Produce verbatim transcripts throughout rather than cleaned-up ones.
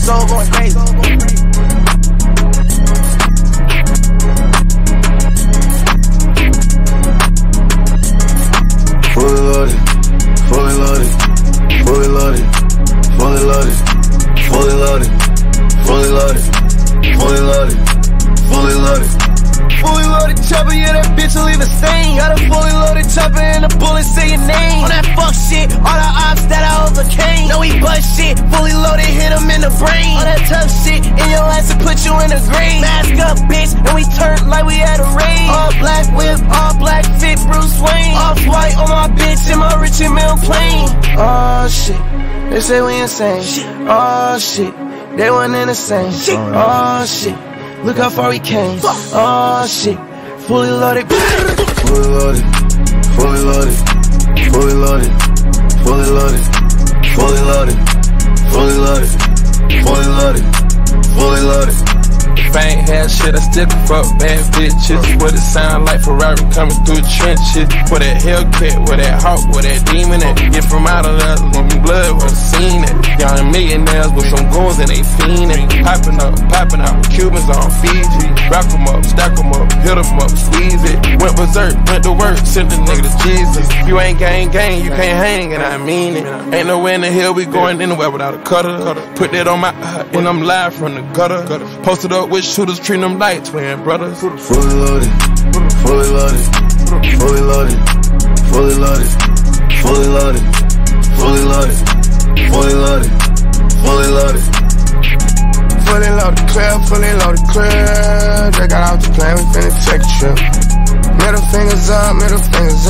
soul going crazy. Fully loaded, fully loaded, fully loaded, fully loaded, fully loaded, fully loaded, fully loaded, fully loaded. Fully loaded chopper, yeah, that bitch will leave a stain. Got a fully loaded chopper and the bullet say your name. On that fuck shit, all the ops that I overcame. No, he bust shit, fully loaded, hit him in the brain. All that tough shit, in your ass to put you in the grave. Mask up, bitch, and we turned like we had a rave. All black whip, all black fit, Bruce Wayne. Off white on my bitch in my Richard Mille plane. Oh shit, they say we insane. Oh shit, they wasn't in the same. Oh shit. Look how far we came. Oh shit, fully loaded. Fully loaded, fully loaded, fully loaded, fully loaded, fully loaded, fully loaded, fully loaded, fully loaded. If I ain't had shit, I still can fuck bad bitches. What it sound like Ferrari coming through the trenches. With that Hellcat, with that hawk, with that demon at. Get from out of there, living blood, was seen it. Young millionaires with some goons and they fiendin'. Popping up, popping out with Cubans on Fiji. Rock them up, stack them up, hit them up, squeeze it. Went berserk, went to work, sent the nigga to Jesus. You ain't gang gang, you can't hang, and I mean it. Ain't nowhere in the hell we going anywhere without a cutter. Put that on my eye, and I'm live from the gutter. Posted up with shooters, treating them like twin brothers. Fully loaded, fully loaded, fully loaded, fully loaded, fully loaded, fully loaded, fully loaded, fully loaded. Fully loaded clear, fully loaded clear. They got out the plane, we finna take a trip. Middle fingers up, middle fingers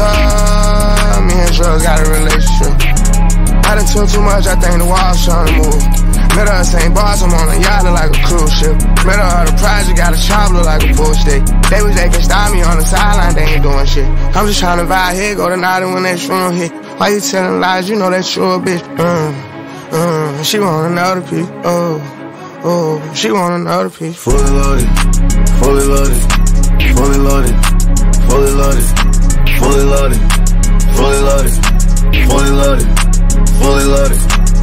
up. Me and drugs got a relationship. I done took too much, I think the wall's trying to move. Middle of Saint Bars, I'm on a yacht, look like a cruise ship. Middle of the project, got a chop, look like a bull stick. They wish they could stop me on the sideline, they ain't doing shit. I'm just trying to vibe here, go to night when that shroom hit. Why you telling lies, you know that you a bitch. Mm, mm, she want another piece, oh, oh, she want another piece. Fully loaded, fully loaded, fully loaded, fully loaded, fully loaded, fully loaded, fully loaded, fully loaded.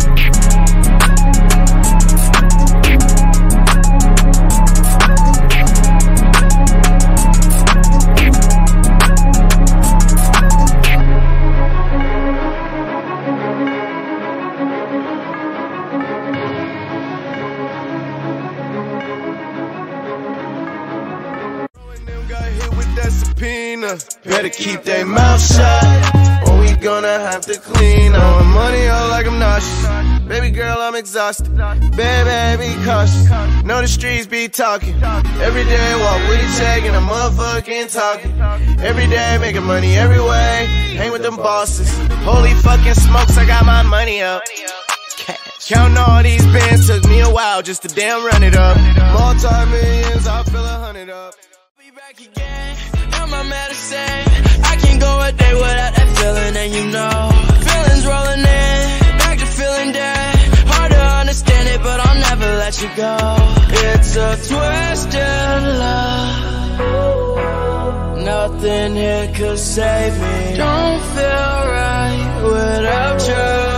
Better keep their mouth shut, or we gonna have to clean up. Throwing money out like I'm nauseous. Baby girl, I'm exhausted. Baby, be cautious. Know the streets be talking. Every day walk with a check and a motherfucking talking. Every day making money every way. Hang with them bosses. Holy fucking smokes, I got my money up. Counting all these bands took me a while just to damn run it up. Multi-millions, I feel a hundred up. Be back again. My medicine, I can't go a day without that feeling, and you know, feelings rolling in, back to feeling dead. Hard to understand it, but I'll never let you go. It's a twisted love, nothing here could save me. Don't feel right without you.